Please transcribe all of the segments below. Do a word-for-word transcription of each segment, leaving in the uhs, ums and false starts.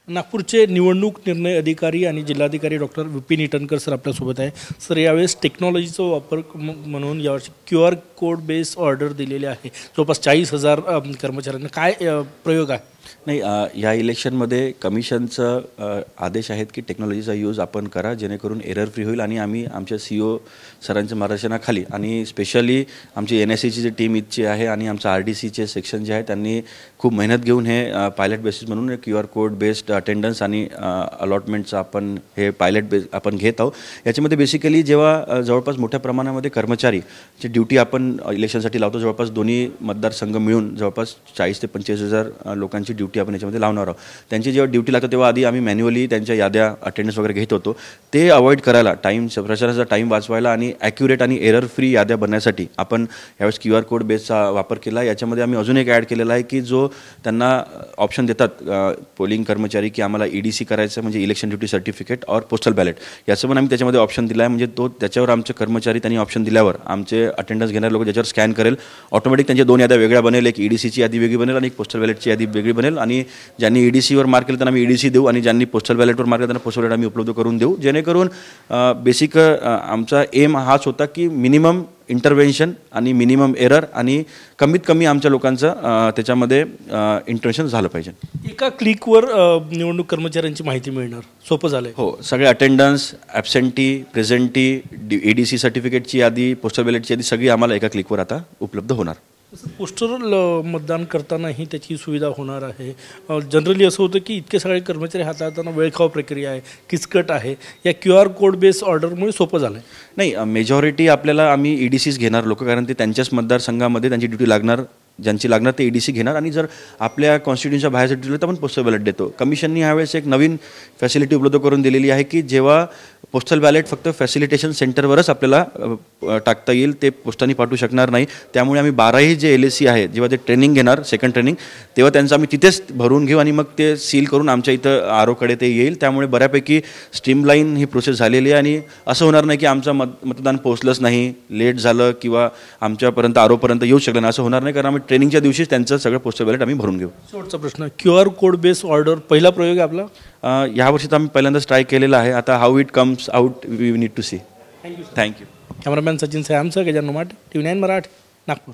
नागपूरचे निवडणूक निर्णय अधिकारी आणि जिल्हाधिकारी डॉक्टर विपिन इटनकर सर आपल्यासोबत आहे. सर, यावेळेस टेक्नॉलॉजीचा वापर म्हणून यावर्षी Q R code base order दिलेले आहे जवळपास चाळीस हजार कर्मचाऱ्यांना. काय प्रयोग आहे? नाही, या इलेक्शनमध्ये कमिशनचं आदेश आहेत की टेक्नॉलॉजीचा यूज आपण करा जेणेकरून एरर फ्री होईल. आणि आम्ही आमच्या सी ओ सरांच्या मार्गदर्शनाखाली आणि स्पेशली आमची एन एस सीची जी टीम इथची आहे आणि आमचं आर डी सीचे सेक्शन जे आहे त्यांनी खूप मेहनत घेऊन हे पायलट बेसिस म्हणून Q R code based attendance आणि अलॉटमेंटचं आपण हे पायलट बेस आपण घेत आहोत. याच्यामध्ये बेसिकली जेव्हा जवळपास मोठ्या प्रमाणामध्ये कर्मचारीची ड्युटी आपण इलेक्शनसाठी लावतो, जवळपास दोन्ही मतदारसंघ मिळून जवळपास चाळीस ते पंचेचाळीस हजार लोकांची ड्युटी आपण याच्यामध्ये लावणार आहोत. त्यांची जेव्हा ड्युटी लागतं तेव्हा आधी आम्ही मॅन्युअली त्यांच्या याद्या अटेंडन्स वगैरे घेत होतो. ते अवॉइड करायला, टाईम प्रचाराचा टाईम वाचवायला आणि ॲक्युरेट आणि एरर फ्री याद्या बनण्यासाठी आपण यावेळेस क्यू आर कोड बेसचा वापर केला. याच्यामध्ये आम्ही अजून एक ॲड केलेला आहे की जो त्यांना ऑप्शन देतात पोलिंग कर्मचारी की आम्हाला ई डी सी करायचं म्हणजे इलेक्शन ड्युटी सर्टिफिकेट और पोस्टल बॅलेट, याचं पण आम्ही त्याच्यामध्ये ऑप्शन दिला आहे. म्हणजे तो त्याच्यावर आमचे कर्मचारी त्यांनी ऑप्शन दिल्यावर आमचे अटेंडन्स घेणारे लोक ज्याच्यावर स्कॅन करेल ऑटोमॅटिक त्यांच्या दोन याद्या वेगळ्या बनेल, एक ई डी सीची यादी वेगळी बनेल आणि एक पोस्टल बॅलेटची यादी वेगळी बनेल. आणि ज्यांनी ई डी सीवर मार्क केलं त्यांना आम्ही ई डी सी देऊ आणि ज्यांनी पोस्टल बॅलेटवर मार्क केलं त्यांना पोस्टल बॅलेट आम्ही उपलब्ध करून देऊ. जेणेकरून बेसिक आमचा एम हाच होता की मिनिमम इंटरव्हेन्शन आणि मिनिमम एरर आणि कमीत कमी आमच्या लोकांचं त्याच्यामध्ये इंटरव्हेन्शन झालं पाहिजे. एका क्लिकवर निवडणूक कर्मचाऱ्यांची माहिती मिळणार, सोपं झालं. हो, सगळे attendance, absentee, presentee, E D C सर्टिफिकेटची यादी, पोस्टल बॅलेटची यादी सगळी आम्हाला एका क्लिकवर आता उपलब्ध होणार. पोस्टल मतदान करतानाही त्याची सुविधा होणार आहे. जनरली असं होतं की इतके सगळे कर्मचारी हाताळताना वेळखाव प्रक्रिया आहे, किचकट आहे. या क्यू आर कोड बेस ऑर्डरमुळे सोपं झालं आहे. नाही, मेजॉरिटी आपल्याला आम्ही ई डी सीच घेणार लोक, कारण ते त्यांच्याच मतदारसंघामध्ये त्यांची ड्युटी लागणार, ज्यांची लागणार ते ई डी सी घेणार. आणि जर आपल्या कॉन्स्टिट्युशनच्या बाहेरसाठी दिलं तर आपण पोस्टल बॅलेट देतो. कमिशननी ह्यावेळेस एक नवीन फॅसिलिटी उपलब्ध करून दिलेली आहे की जेव्हा पोस्टल बॅलेट फक्त फॅसिलिटेशन सेंटरवरच आपल्याला टाकता येईल, ते पोस्टाने पाठवू शकणार नाही. त्यामुळे आम्ही बाराही जे एल एस सी आहे जेव्हा ते ट्रेनिंग घेणार, सेकंड ट्रेनिंग, तेव्हा त्यांचं आम्ही तिथेच भरून घेऊ आणि मग ते सील करून आमच्या इथं आर ओकडे ते येईल. त्यामुळे बऱ्यापैकी स्ट्रीमलाईन ही प्रोसेस झालेली आहे आणि असं होणार नाही की आमचं मत मतदान पोहोचलंच नाही, लेट झालं किंवा आमच्यापर्यंत आर ओपर्यंत येऊ शकलं नाही, असं होणार नाही. कारण आम्ही ट्रेनिंगच्या दिवशीच त्यांचं सगळं पोस्टल बॅलेट आम्ही भरून घेऊ. शेवटचा प्रश्न, Q R code base order पहिला प्रयोग आहे आपला? यावर्षी तर आम्ही पहिल्यांदाच ट्राय केलेला आहे. आता how it comes out we need to see. Thank you thank you. Cameraman Sachin सयामसह Gajanan Mate, T V nine Marathi, Nagpur.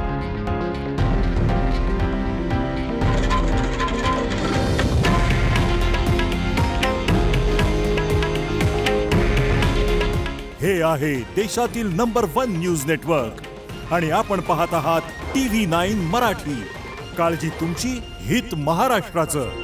हे आहे देशातील नंबर वन न्यूज नेटवर्क आणि आपण पाहत आहात टी व्ही नाईन मराठी. काळजी तुमची, हित महाराष्ट्राचं.